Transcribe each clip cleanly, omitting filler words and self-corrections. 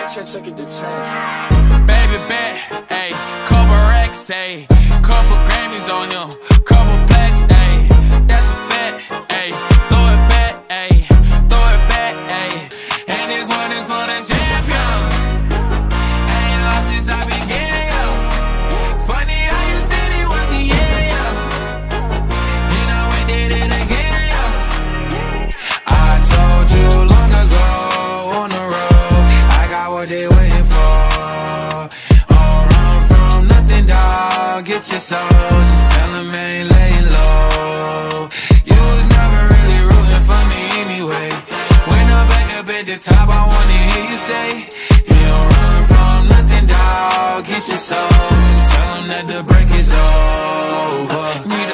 Took it to 10. Baby bet, ayy, couple racks, ayy, couple Grammys on him, couple plaques, ayy, that's a fact, ayy, throw it back, ayy, throw it back, ayy, and this one is for the champion. I ain't lost since I began, yo. Funny how you said it was the year, yo. Then I went did it again, yo. I told you long ago on the road, I got what they waiting for. Get your soul, just tell him I ain't laying low. You was never really rooting for me anyway. When I'm back up at the top, I wanna hear you say, you don't run from nothing, dawg. Get your soul, just tell him that the break is over.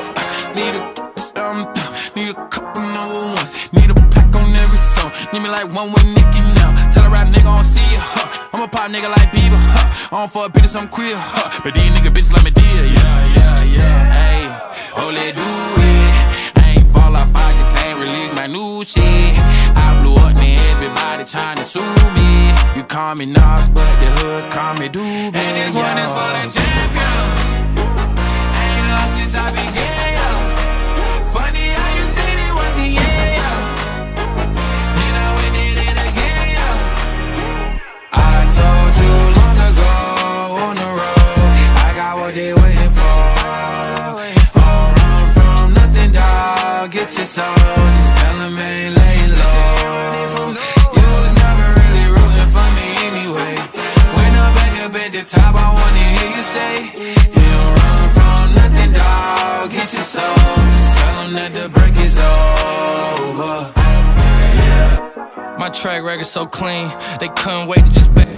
Need a couple number ones. Need a pack on every song. Need me like one with Nicki now. Tell a rap nigga I don't see it, huh. I'm a pop nigga like Bieber, huh. I don't fuck bitches, I'm queer, huh. But these nigga bitches let me deal, yeah. Ayy, oh, let do it. I ain't fall off, I just ain't release my new shit. I blew up, man, everybody tryna sue me. You call me Nas, but the hood call me Doobie. And this one is for the champion. I ain't lost since I began, yo. Funny how you said it was the year, yo. Then I went did it again, yo. I told you long ago on the road, I got what they waiting for. Don't run from nothing, dawg. Get your soul, just tell him I ain't laying low. You was never really rooting for me anyway. When I'm back up at the top, I wanna hear you say, you don't run from nothing, dawg. Get your soul, just tell him that the break is over. My track record so clean, they couldn't wait to just